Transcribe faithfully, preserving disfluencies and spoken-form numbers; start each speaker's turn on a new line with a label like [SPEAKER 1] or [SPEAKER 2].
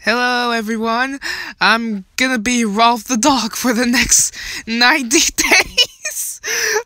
[SPEAKER 1] Hello everyone, I'm gonna be Rolf the dog for the next ninety days.